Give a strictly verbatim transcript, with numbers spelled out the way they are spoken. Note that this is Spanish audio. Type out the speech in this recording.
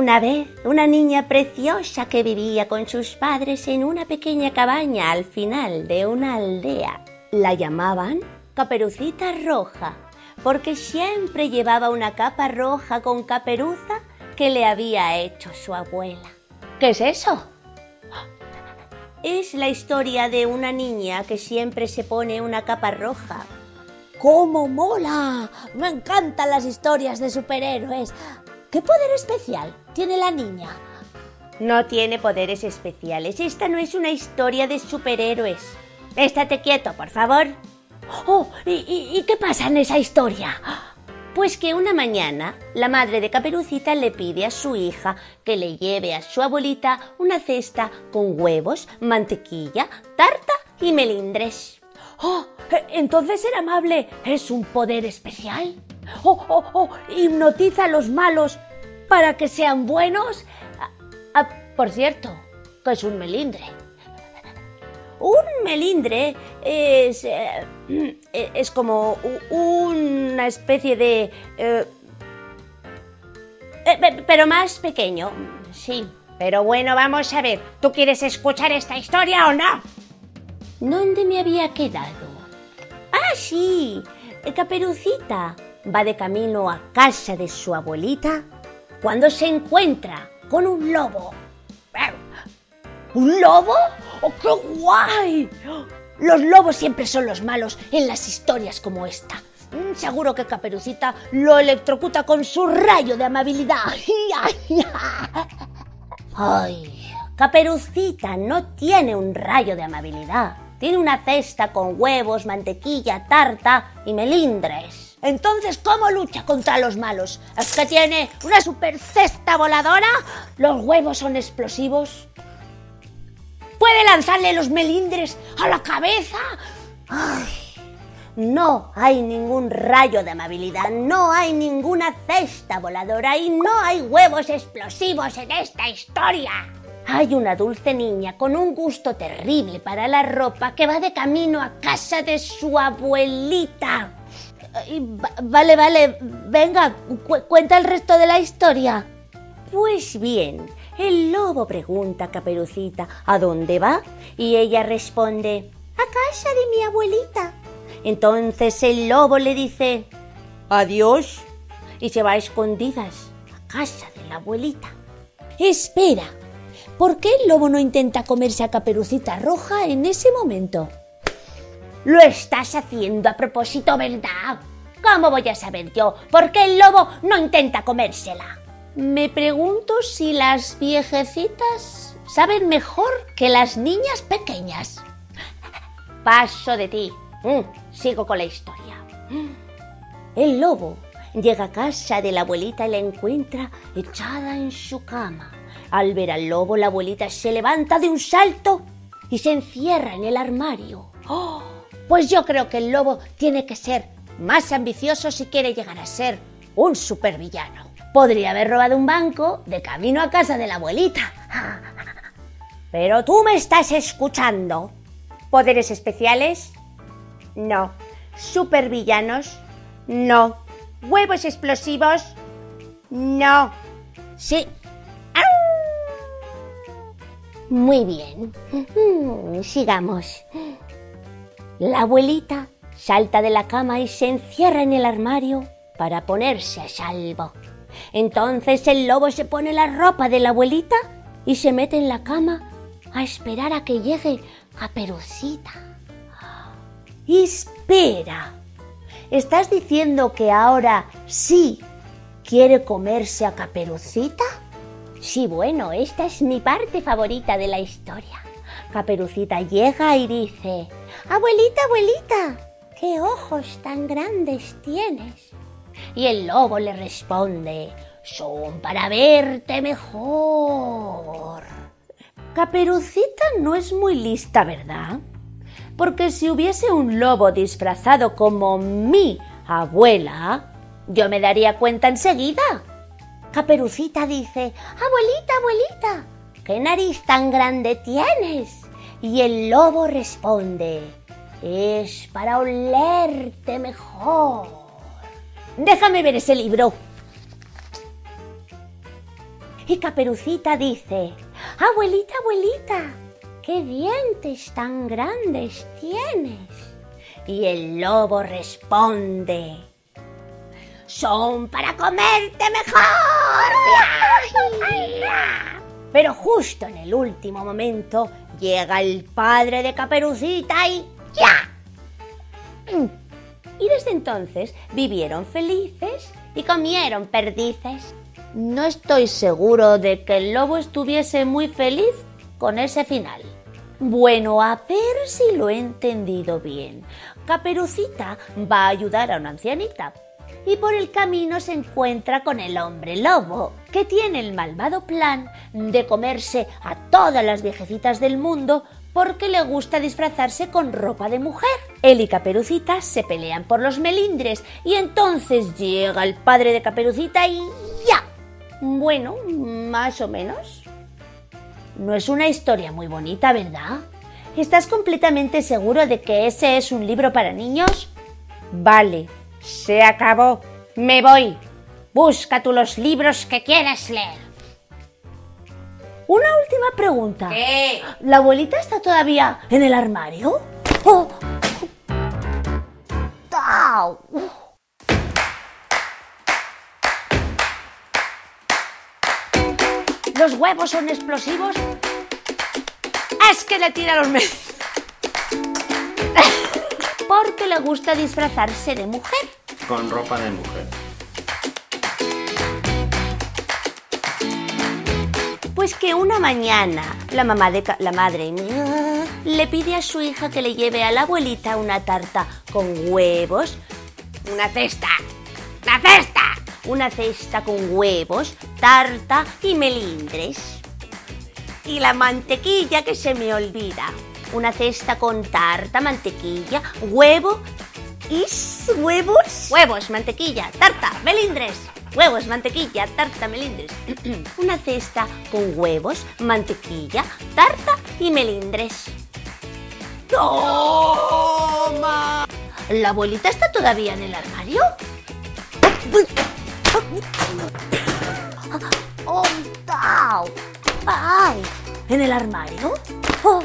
una vez una niña preciosa que vivía con sus padres en una pequeña cabaña al final de una aldea. La llamaban Caperucita Roja, porque siempre llevaba una capa roja con caperuza que le había hecho su abuela. ¿Qué es eso? Es la historia de una niña que siempre se pone una capa roja. ¡Cómo mola! Me encantan las historias de superhéroes. ¿Qué poder especial tiene la niña? No tiene poderes especiales. Esta no es una historia de superhéroes. Estate quieto, por favor. Oh, ¿y, y, ¿y qué pasa en esa historia? Pues que una mañana la madre de Caperucita le pide a su hija que le lleve a su abuelita una cesta con huevos, mantequilla, tarta y melindres. Oh, entonces ser amable es un poder especial. Oh, oh, oh, hipnotiza a los malos para que sean buenos. Ah, ah, por cierto, ¿qué es un melindre? Un melindre es, eh, es como una especie de... Eh, eh, pero más pequeño, sí. Pero bueno, vamos a ver, ¿tú quieres escuchar esta historia o no? ¿Dónde me había quedado? ¡Ah, sí! Caperucita va de camino a casa de su abuelita cuando se encuentra con un lobo. ¿Un lobo? ¡Oh, qué guay! Los lobos siempre son los malos en las historias como esta. Seguro que Caperucita lo electrocuta con su rayo de amabilidad. ¡Ay! Caperucita no tiene un rayo de amabilidad. Tiene una cesta con huevos, mantequilla, tarta y melindres. Entonces, ¿cómo lucha contra los malos? ¿Es que tiene una super cesta voladora? ¿Los huevos son explosivos? ¿Puede lanzarle los melindres a la cabeza? Ay, no hay ningún rayo de amabilidad, no hay ninguna cesta voladora y no hay huevos explosivos en esta historia. Hay una dulce niña con un gusto terrible para la ropa que va de camino a casa de su abuelita. Vale, vale, venga, cu- cuenta el resto de la historia. Pues bien, el lobo pregunta a Caperucita ¿a dónde va? Y ella responde a casa de mi abuelita. Entonces el lobo le dice adiós y se va a escondidas a casa de la abuelita. Espera, ¿por qué el lobo no intenta comerse a Caperucita Roja en ese momento? Lo estás haciendo a propósito, ¿verdad? ¿Cómo voy a saber yo por qué el lobo no intenta comérsela? Me pregunto si las viejecitas saben mejor que las niñas pequeñas. Paso de ti. Mm, sigo con la historia. El lobo llega a casa de la abuelita y la encuentra echada en su cama. Al ver al lobo, la abuelita se levanta de un salto y se encierra en el armario. ¡Oh! Pues yo creo que el lobo tiene que ser más ambicioso si quiere llegar a ser un supervillano. Podría haber robado un banco de camino a casa de la abuelita. Pero tú me estás escuchando. ¿Poderes especiales? No. ¿Supervillanos? No. ¿Huevos explosivos? No. Sí. Muy bien. Sigamos. La abuelita salta de la cama y se encierra en el armario para ponerse a salvo. Entonces el lobo se pone la ropa de la abuelita y se mete en la cama a esperar a que llegue Caperucita. Espera, ¿estás diciendo que ahora sí quiere comerse a Caperucita? Sí, bueno, esta es mi parte favorita de la historia. Caperucita llega y dice: abuelita, abuelita, ¿qué ojos tan grandes tienes? Y el lobo le responde: son para verte mejor. Caperucita no es muy lista, ¿verdad? Porque si hubiese un lobo disfrazado como mi abuela, yo me daría cuenta enseguida. Caperucita dice: abuelita, abuelita, ¿qué nariz tan grande tienes? Y el lobo responde: es para olerte mejor. Déjame ver ese libro. Y Caperucita dice: abuelita, abuelita, ¿qué dientes tan grandes tienes? Y el lobo responde: son para comerte mejor. Pero justo en el último momento llega el padre de Caperucita y ¡ya! Y desde entonces vivieron felices y comieron perdices. No estoy seguro de que el lobo estuviese muy feliz con ese final. Bueno, a ver si lo he entendido bien. Caperucita va a ayudar a una ancianita y por el camino se encuentra con el hombre lobo, que tiene el malvado plan de comerse a todas las viejecitas del mundo porque le gusta disfrazarse con ropa de mujer. Él y Caperucita se pelean por los melindres y entonces llega el padre de Caperucita y ¡ya! Bueno, más o menos. No es una historia muy bonita, ¿verdad? ¿Estás completamente seguro de que ese es un libro para niños? Vale, se acabó. Me voy. Busca tú los libros que quieras leer. Una última pregunta. ¿Qué? ¿La abuelita está todavía en el armario? ¡Oh! ¡Au! ¿Los huevos son explosivos? Es que le tira los medios. Porque le gusta disfrazarse de mujer. Con ropa de mujer. Pues que una mañana la mamá de la madre le pide a su hija que le lleve a la abuelita una tarta con huevos, Una cesta. ¡Una cesta! una cesta con huevos, tarta y melindres. Y la mantequilla que se me olvida. Una cesta con tarta, mantequilla, huevo y huevos. Huevos, mantequilla, tarta, melindres. Huevos, mantequilla, tarta, melindres. Una cesta con huevos, mantequilla, tarta y melindres. ¡Toma! ¿La abuelita está todavía en el armario? ¡Oh, tau! ¡Ay! ¿En el armario? ¡Oh!